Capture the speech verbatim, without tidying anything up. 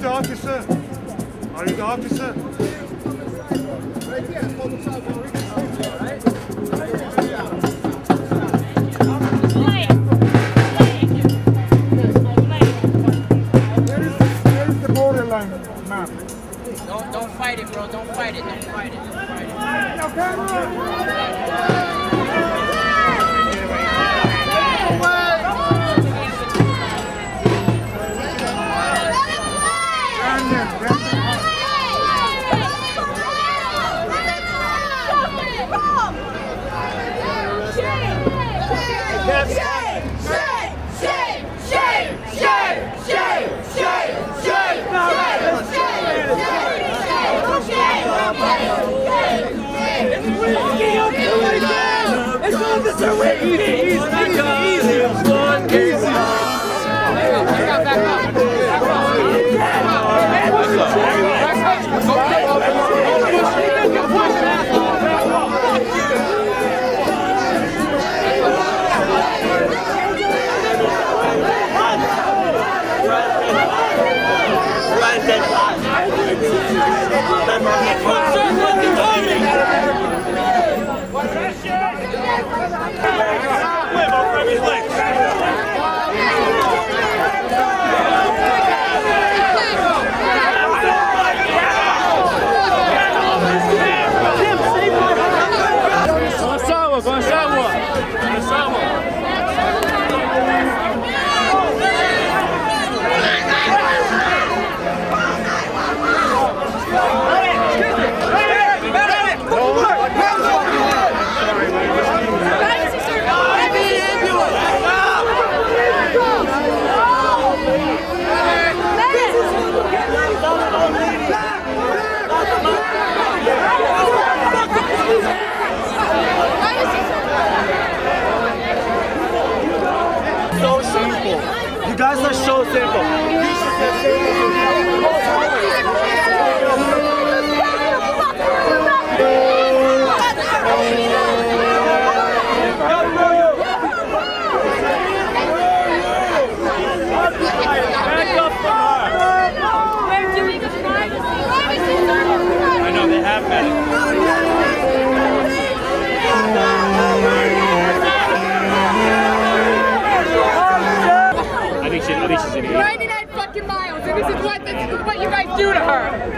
the officer? Are you the officer? Right here. Where is the borderline map? Don't don't fight it, bro. Don't fight it. Don't fight it. Don't fight it. It's Officer Whitney! He's not easy! One easy! Back up, back up! Back So simple. You guys are so simple. Back up from her. We're doing the privacy. I know they have been. ninety-nine fucking miles, and this is what this is what you guys do to her.